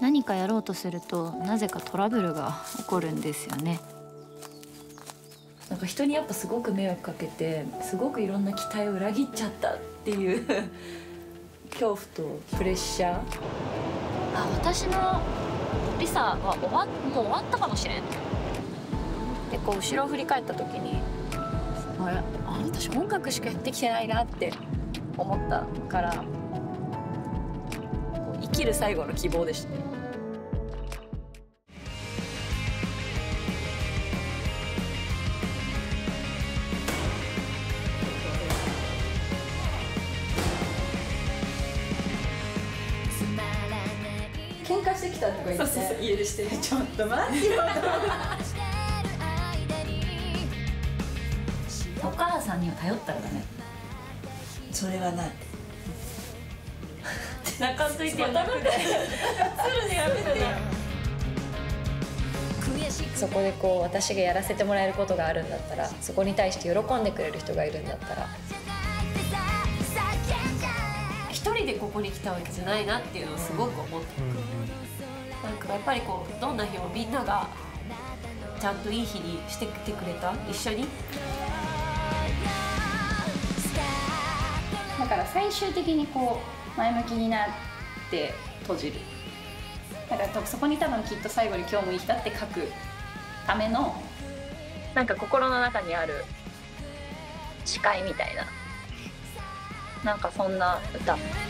何かやろうとするとなぜかトラブルが起こるんですよね。なんか人にやっぱすごく迷惑かけて、すごくいろんな期待を裏切っちゃったっていう恐怖とプレッシャー。あ、私のリサはもう終わったかもしれん。でこう後ろを振り返った時に、私音楽しかやってきてないなって思ったから、生きる最後の希望でしたね。喧嘩してきたとか言って、そう家出してる。ちょっと待ってよお母さんには頼ったらダメ。 それはない。 中ついてるだけで。鶴にやめてよ。そこでこう私がやらせてもらえることがあるんだったら、そこに対して喜んでくれる人がいるんだったら、一人でここに来たわけじゃないなっていうのをすごく思って、なんかやっぱりこうどんな日もみんながちゃんといい日にしてきてくれた、一緒に。だから最終的にこう前向きになって閉じる。だからそこに多分きっと最後に今日もいい日だって書くためのなんか心の中にある誓いみたいな、なんかそんな歌。